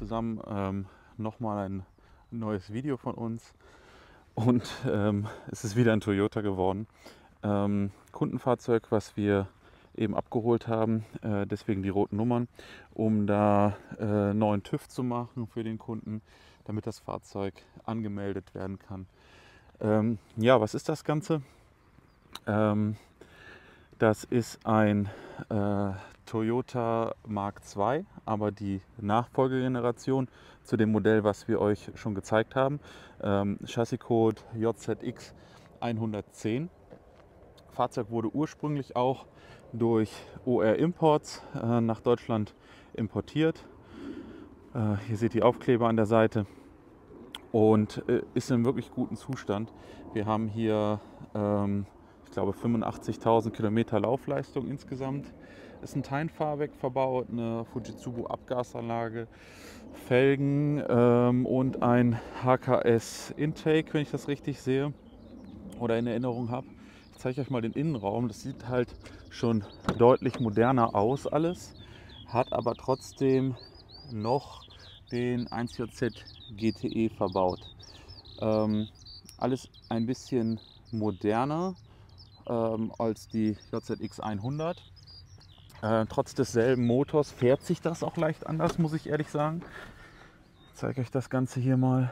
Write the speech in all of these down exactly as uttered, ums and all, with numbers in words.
zusammen. Ähm, nochmal ein neues Video von uns und ähm, es ist wieder ein Toyota geworden. Ähm, Kundenfahrzeug, was wir eben abgeholt haben, äh, deswegen die roten Nummern, um da äh, neuen TÜV zu machen für den Kunden, damit das Fahrzeug angemeldet werden kann. Ähm, ja, was ist das Ganze? Ähm, das ist ein äh, Toyota Mark zwei, aber die Nachfolgegeneration zu dem Modell, was wir euch schon gezeigt haben. Ähm, Chassiscode J Z X hundertzehn. Fahrzeug wurde ursprünglich auch durch O R Imports äh, nach Deutschland importiert. Äh, hier seht ihr die Aufkleber an der Seite und äh, ist in wirklich gutem Zustand. Wir haben hier, ähm, ich glaube, fünfundachtzigtausend Kilometer Laufleistung insgesamt. Ist ein Teilenfahrwerk verbaut, eine Fujitsu Abgasanlage, Felgen ähm, und ein H K S Intake, wenn ich das richtig sehe oder in Erinnerung habe. Ich zeige euch mal den Innenraum. Das sieht halt schon deutlich moderner aus alles, hat aber trotzdem noch den eins J Z G T E verbaut. Ähm, alles ein bisschen moderner ähm, als die J Z X hundert. Äh, trotz desselben Motors fährt sich das auch leicht anders, muss ich ehrlich sagen. Ich zeige euch das Ganze hier mal.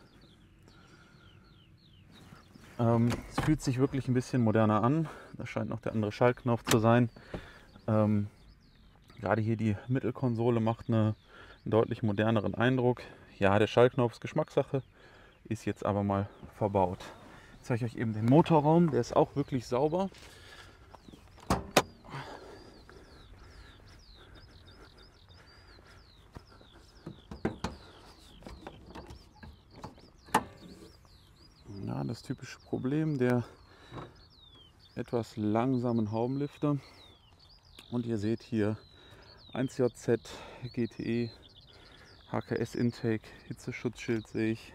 Ähm, es fühlt sich wirklich ein bisschen moderner an. Da scheint noch der andere Schaltknopf zu sein. Ähm, gerade hier die Mittelkonsole macht eine, einen deutlich moderneren Eindruck. Ja, der Schaltknopf ist Geschmackssache, ist jetzt aber mal verbaut. Ich zeige euch eben den Motorraum, der ist auch wirklich sauber. Ja, das typische Problem der etwas langsamen Haubenlifter. Und ihr seht hier eins J Z G T E, H K S Intake, Hitzeschutzschild sehe ich.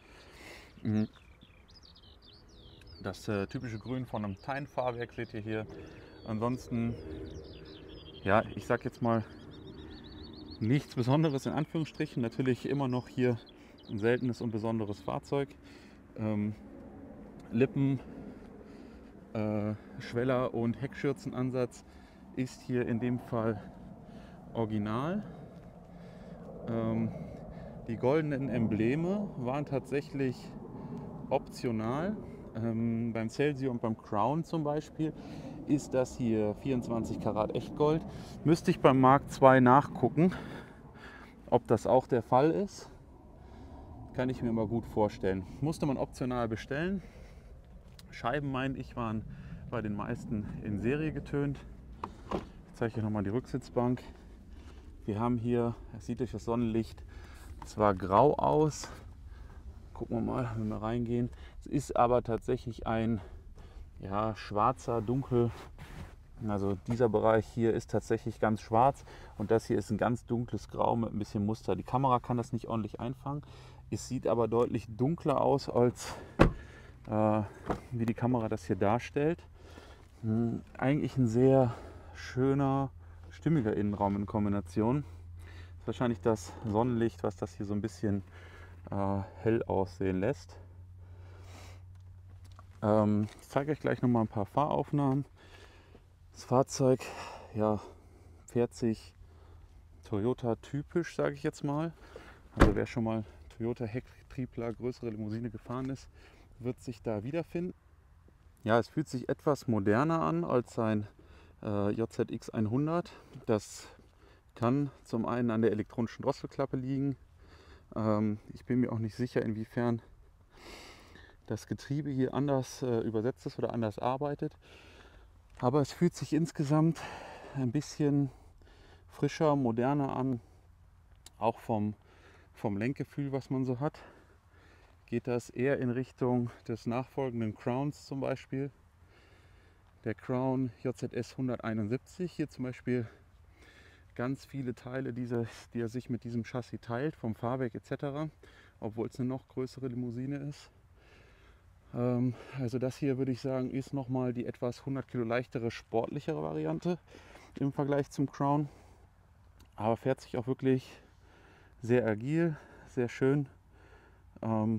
Das äh, typische Grün von einem Teilenfahrwerk seht ihr hier. Ansonsten, ja, ich sag jetzt mal nichts Besonderes in Anführungsstrichen. Natürlich immer noch hier ein seltenes und besonderes Fahrzeug. Ähm, Lippen, äh, Schweller und Heckschürzenansatz ist hier in dem Fall original. Ähm, die goldenen Embleme waren tatsächlich optional. Ähm, beim Celsior und beim Crown zum Beispiel ist das hier vierundzwanzig Karat Echtgold. Müsste ich beim Mark zwei nachgucken, ob das auch der Fall ist. Kann ich mir mal gut vorstellen. Musste man optional bestellen. Scheiben, meine ich, waren bei den meisten in Serie getönt. Ich zeige euch nochmal die Rücksitzbank. Wir haben hier, es sieht durch das Sonnenlicht zwar grau aus. Gucken wir mal, wenn wir reingehen. Es ist aber tatsächlich ein ja, schwarzer, dunkel. Also dieser Bereich hier ist tatsächlich ganz schwarz und das hier ist ein ganz dunkles Grau mit ein bisschen Muster. Die Kamera kann das nicht ordentlich einfangen. Es sieht aber deutlich dunkler aus, als äh, wie die Kamera das hier darstellt. Hm, eigentlich ein sehr schöner, stimmiger Innenraum in Kombination. Das ist wahrscheinlich das Sonnenlicht, was das hier so ein bisschen äh, hell aussehen lässt. Ähm, ich zeige euch gleich noch mal ein paar Fahraufnahmen. Das Fahrzeug ja, fährt sich Toyota typisch, sage ich jetzt mal. Also wer schon mal Toyota Hecktriebler, größere Limousine gefahren ist, wird sich da wiederfinden. Ja, es fühlt sich etwas moderner an als ein äh, J Z X hundert. Das kann zum einen an der elektronischen Drosselklappe liegen. Ähm, ich bin mir auch nicht sicher, inwiefern das Getriebe hier anders äh, übersetzt ist oder anders arbeitet. Aber es fühlt sich insgesamt ein bisschen frischer, moderner an. Auch vom, vom Lenkgefühl, was man so hat, geht das eher in Richtung des nachfolgenden Crowns zum Beispiel. Der Crown J Z S hunderteinundsiebzig, hier zum Beispiel ganz viele Teile, die, die er sich mit diesem Chassis teilt, vom Fahrwerk et cetera, obwohl es eine noch größere Limousine ist. Ähm, also das hier würde ich sagen, ist nochmal die etwas hundert Kilo leichtere, sportlichere Variante im Vergleich zum Crown. Aber fährt sich auch wirklich sehr agil, sehr schön. Ähm,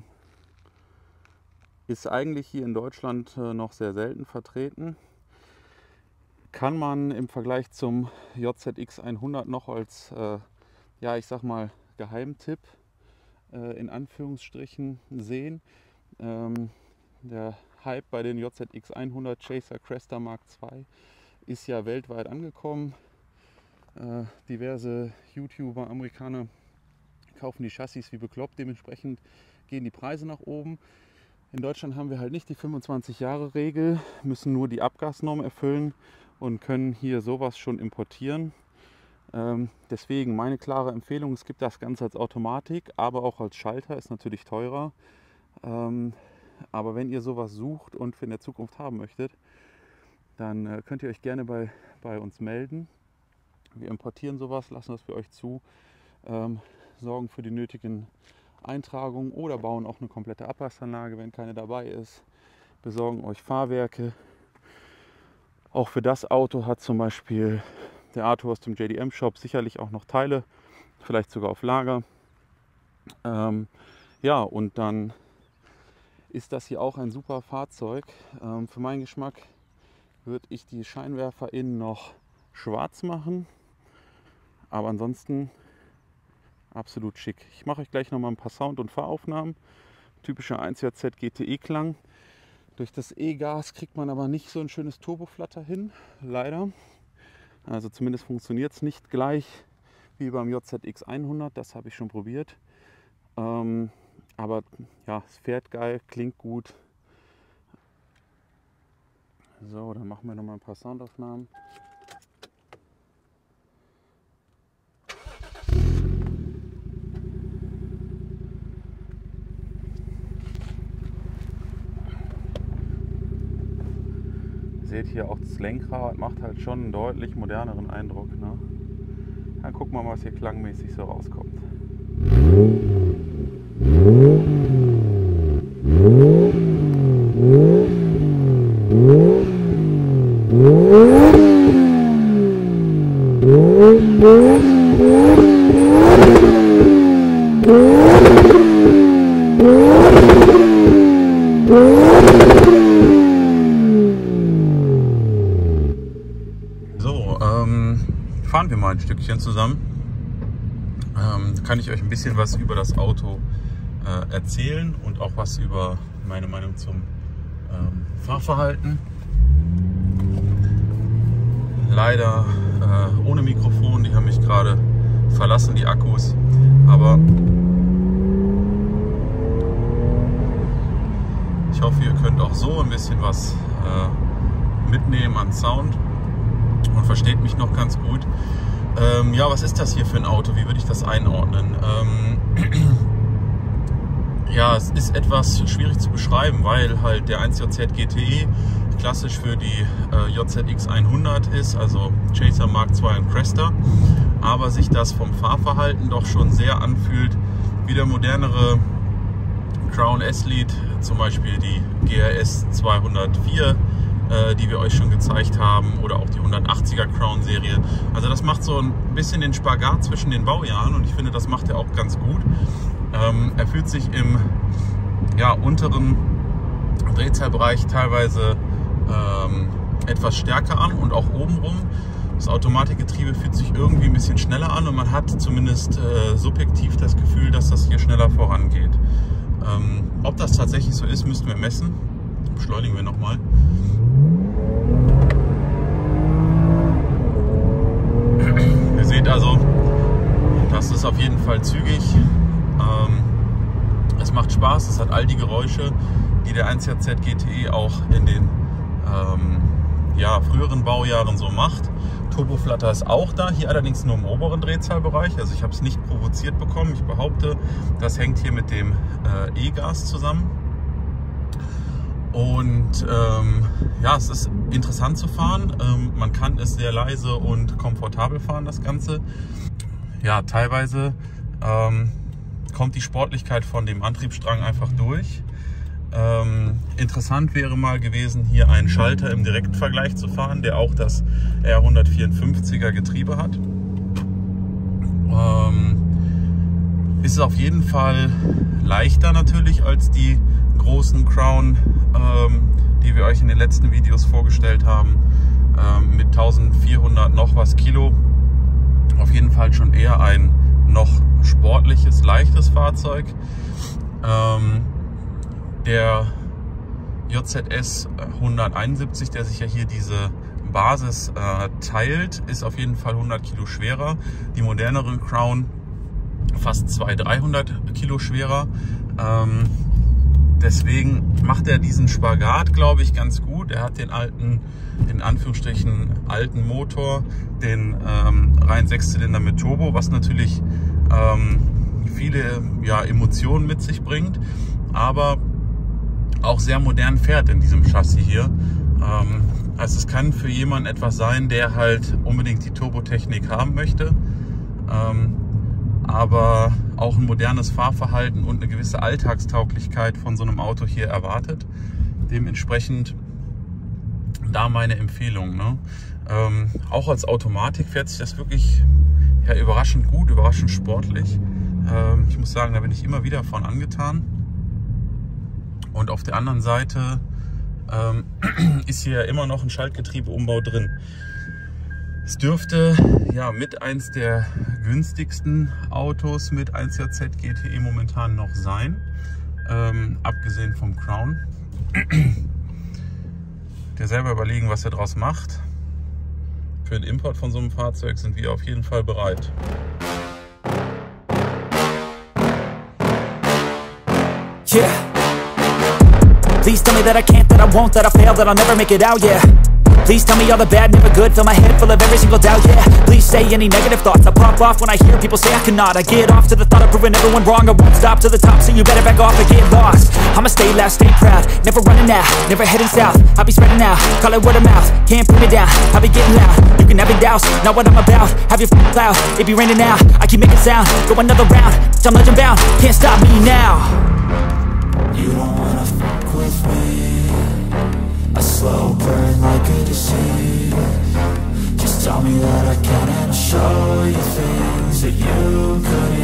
ist eigentlich hier in Deutschland äh, noch sehr selten vertreten. Kann man im Vergleich zum J Z X hundert noch als, äh, ja, ich sag mal, Geheimtipp äh, in Anführungsstrichen sehen. Ähm, der Hype bei den J Z X hundert Chaser Cresta Mark zwei ist ja weltweit angekommen. Äh, diverse YouTuber, Amerikaner kaufen die Chassis wie bekloppt, dementsprechend gehen die Preise nach oben. In Deutschland haben wir halt nicht die fünfundzwanzig Jahre Regel, müssen nur die Abgasnorm erfüllen und können hier sowas schon importieren. Ähm, deswegen meine klare Empfehlung, es gibt das Ganze als Automatik, aber auch als Schalter, ist natürlich teurer. Ähm, aber wenn ihr sowas sucht und für in der Zukunft haben möchtet, dann äh, könnt ihr euch gerne bei, bei uns melden. Wir importieren sowas, lassen das für euch zu, ähm, sorgen für die nötigen Eintragungen oder bauen auch eine komplette Abgasanlage, wenn keine dabei ist, besorgen euch Fahrwerke. Auch für das Auto hat zum Beispiel der Arthur aus dem J D M Shop sicherlich auch noch Teile, vielleicht sogar auf Lager. Ähm, ja, und dann ist das hier auch ein super Fahrzeug. Ähm, für meinen Geschmack würde ich die Scheinwerfer innen noch schwarz machen, aber ansonsten absolut schick. Ich mache euch gleich noch mal ein paar Sound- und Fahraufnahmen. Typischer eins J Z G T E-Klang. Durch das E-Gas kriegt man aber nicht so ein schönes Turboflatter hin, leider. Also zumindest funktioniert es nicht gleich wie beim J Z X hundert, das habe ich schon probiert. Ähm, aber ja, es fährt geil, klingt gut. So, dann machen wir noch mal ein paar Soundaufnahmen. Seht hier auch das Lenkrad, macht halt schon einen deutlich moderneren Eindruck. Ne? Dann gucken wir mal, was hier klangmäßig so rauskommt. Fahren wir mal ein Stückchen zusammen. Ähm, kann ich euch ein bisschen was über das Auto äh, erzählen und auch was über meine Meinung zum ähm, Fahrverhalten. Leider äh, ohne Mikrofon, die haben mich gerade verlassen, die Akkus, aber ich hoffe, ihr könnt auch so ein bisschen was äh, mitnehmen an Sound und versteht mich noch ganz gut. Ähm, ja, was ist das hier für ein Auto? Wie würde ich das einordnen? Ähm, ja, es ist etwas schwierig zu beschreiben, weil halt der eins J Z G T E klassisch für die äh, J Z X hundert ist, also Chaser Mark zwei und Cresta, aber sich das vom Fahrverhalten doch schon sehr anfühlt wie der modernere Crown S-Lead, zum Beispiel die G R S zweihundertvier, die wir euch schon gezeigt haben, oder auch die hundertachtziger Crown Serie. Also das macht so ein bisschen den Spagat zwischen den Baujahren und ich finde, das macht er auch ganz gut. Ähm, er fühlt sich im ja, unteren Drehzahlbereich teilweise ähm, etwas stärker an und auch obenrum. Das Automatikgetriebe fühlt sich irgendwie ein bisschen schneller an und man hat zumindest äh, subjektiv das Gefühl, dass das hier schneller vorangeht. Ähm, ob das tatsächlich so ist, müssten wir messen. Beschleunigen wir nochmal. Ihr seht also, das ist auf jeden Fall zügig. Ähm, es macht Spaß, es hat all die Geräusche, die der eins J Z G T E auch in den ähm, ja, früheren Baujahren so macht. Turboflatter ist auch da, hier allerdings nur im oberen Drehzahlbereich. Also ich habe es nicht provoziert bekommen. Ich behaupte, das hängt hier mit dem äh, E-Gas zusammen. Und ähm, ja, es ist interessant zu fahren. Ähm, man kann es sehr leise und komfortabel fahren, das Ganze. Ja, teilweise ähm, kommt die Sportlichkeit von dem Antriebsstrang einfach durch. Ähm, interessant wäre mal gewesen, hier einen Schalter im direkten Vergleich zu fahren, der auch das R hundertvierundfünfziger Getriebe hat. Ähm, Ist auf jeden Fall leichter natürlich als die großen Crown, ähm, die wir euch in den letzten Videos vorgestellt haben, ähm, mit eintausendvierhundert noch was Kilo. Auf jeden Fall schon eher ein noch sportliches, leichtes Fahrzeug. Ähm, der J Z S hunderteinundsiebzig, der sich ja hier diese Basis äh, teilt, ist auf jeden Fall hundert Kilo schwerer. Die moderneren Crown fast zweihundert, dreihundert Kilo schwerer. Ähm, deswegen macht er diesen Spagat, glaube ich, ganz gut. Er hat den alten, in Anführungsstrichen alten Motor, den ähm, rein Sechszylinder mit Turbo, was natürlich ähm, viele ja, Emotionen mit sich bringt, aber auch sehr modern fährt in diesem Chassis hier. Ähm, also es kann für jemanden etwas sein, der halt unbedingt die Turbotechnik haben möchte, ähm, aber auch ein modernes Fahrverhalten und eine gewisse Alltagstauglichkeit von so einem Auto hier erwartet. Dementsprechend da meine Empfehlung. Ne? Ähm, auch als Automatik fährt sich das wirklich ja, überraschend gut, überraschend sportlich. Ähm, ich muss sagen, da bin ich immer wieder von angetan. Und auf der anderen Seite ähm, ist hier immer noch ein Schaltgetriebeumbau drin. Es dürfte ja mit eins der günstigsten Autos mit eins J Z G T E momentan noch sein, ähm, abgesehen vom Crown. Der selber überlegen, was er daraus macht. Für den Import von so einem Fahrzeug sind wir auf jeden Fall bereit. Yeah. Please tell me that I can't, that I won't, that I fail, that I'll never make it out, yeah. Please tell me all the bad, never good, fill my head full of every single doubt, yeah. Please say any negative thoughts, I pop off when I hear people say I cannot. I get off to the thought of proving everyone wrong, I won't stop to the top, so you better back off and get lost. I'ma stay loud, stay proud, never running out, never heading south. I'll be spreading out, call it word of mouth, can't put me down, I'll be getting loud. You can have it douse, not what I'm about, have your f***ing cloud, it be raining now. I keep making sound, go another round, I'm legend bound, can't stop me now. You don't wanna fuck with me, a slow burn like a disease. Just tell me that I can and I'll show you things that you couldn't